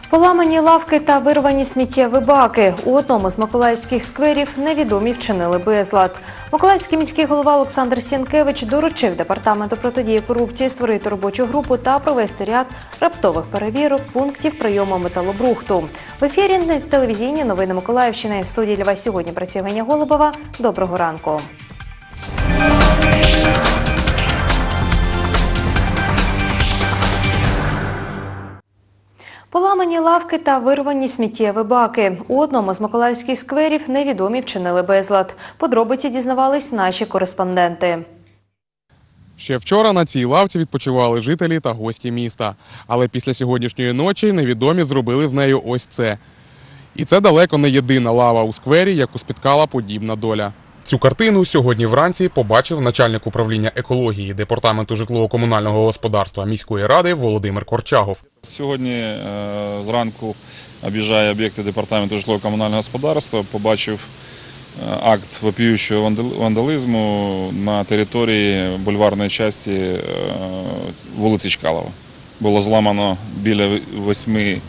Поламані лавки та вирвані сміттєві баки. У одному з миколаївських скверів невідомі вчинили безлад. Миколаївський міський голова Олександр Сінкевич доручив департаменту протидії корупції створити робочу групу та провести ряд раптових перевірок пунктів прийому металобрухту. В ефірі телевізійні новини Миколаївщини. В студії для вас сьогодні працює Ганя Голубова. Доброго ранку. Поламані лавки та вирвані сміттєві баки. У одному з миколаївських скверів невідомі вчинили безлад. Подробиці дізнавались наші кореспонденти. Ще вчора на цій лавці відпочивали жителі та гості міста. Але після сьогоднішньої ночі невідомі зробили з нею ось це. І це далеко не єдина лава у сквері, яку спіткала подібна доля. Цю картину сьогодні вранці побачив начальник управління екології Департаменту житлово-комунального господарства міської ради Володимир Корчагов. Сьогодні зранку об'їжджає об'єкти Департаменту житлово-комунального господарства, побачив акт вопіючого вандалізму на території бульварної частини вулиці Чкалова. Було зламано біля 8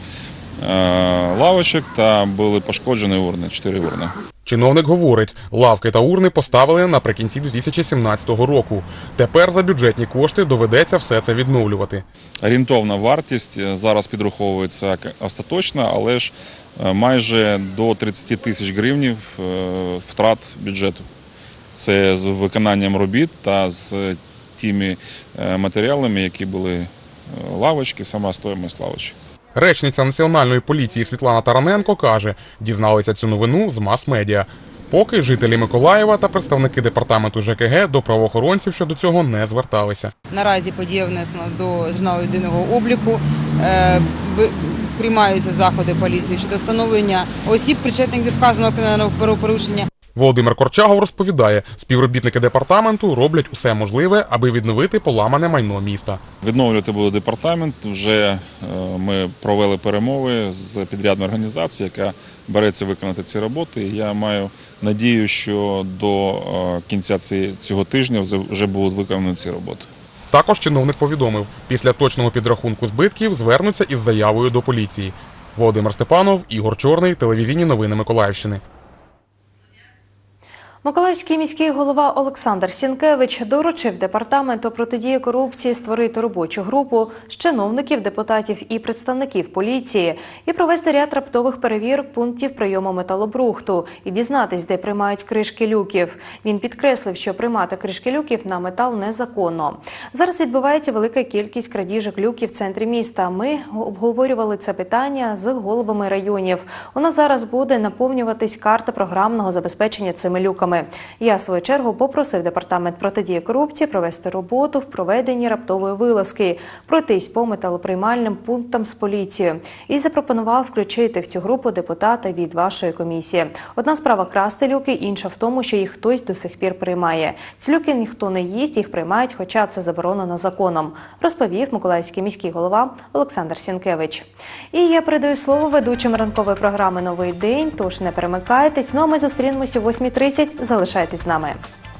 лавочок та були пошкоджені урни, 4 урни. Чиновник говорить, лавки та урни поставили наприкінці 2017 року. Тепер за бюджетні кошти доведеться все це відновлювати. Орієнтовна вартість зараз підраховується остаточно, але ж майже до 30 тисяч гривень втрат бюджету. Це з виконанням робіт та з тими матеріалами, які були лавочки, сама стоїмость лавочок. Речниця Національної поліції Світлана Тараненко каже, дізналися цю новину з мас-медіа. Поки жителі Миколаєва та представники департаменту ЖКГ до правоохоронців щодо цього не зверталися. Наразі подія внесена до журналу єдиного обліку. Приймаються заходи поліції щодо встановлення осіб, причетних до вказаного кримінального правопорушення. Володимир Корчагов розповідає, співробітники департаменту роблять усе можливе, аби відновити поламане майно міста. Відновлювати буде департамент. Вже ми провели перемови з підрядною організацією, яка береться виконати ці роботи. Я маю надію, що до кінця цього тижня вже будуть виконані ці роботи. Також чиновник повідомив, після точного підрахунку збитків звернуться із заявою до поліції. Володимир Степанов, Ігор Чорний, телевізійні новини Миколаївщини. Миколаївський міський голова Олександр Сінкевич доручив департаменту протидії корупції створити робочу групу з чиновників, депутатів і представників поліції і провести ряд раптових перевірок пунктів прийому металобрухту і дізнатись, де приймають кришки люків. Він підкреслив, що приймати кришки люків на метал незаконно. Зараз відбувається велика кількість крадіжок люків в центрі міста. Ми обговорювали це питання з головами районів. У нас зараз буде наповнюватись карта програмного забезпечення цими люками. Я, в свою чергу, попросив департамент протидії корупції провести роботу в проведенні раптової вилазки, пройтись по металоприймальним пунктам з поліцією і запропонував включити в цю групу депутата від вашої комісії. Одна справа красти люки, інша в тому, що їх хтось до сих пір приймає. Ці люки ніхто не їсть, їх приймають, хоча це заборонено законом, розповів миколаївський міський голова Олександр Сінкевич. І я передаю слово ведучим ранкової програми «Новий день», тож не перемикайтесь, ну а ми зустрінемося о 8:30. Залишайтесь з нами.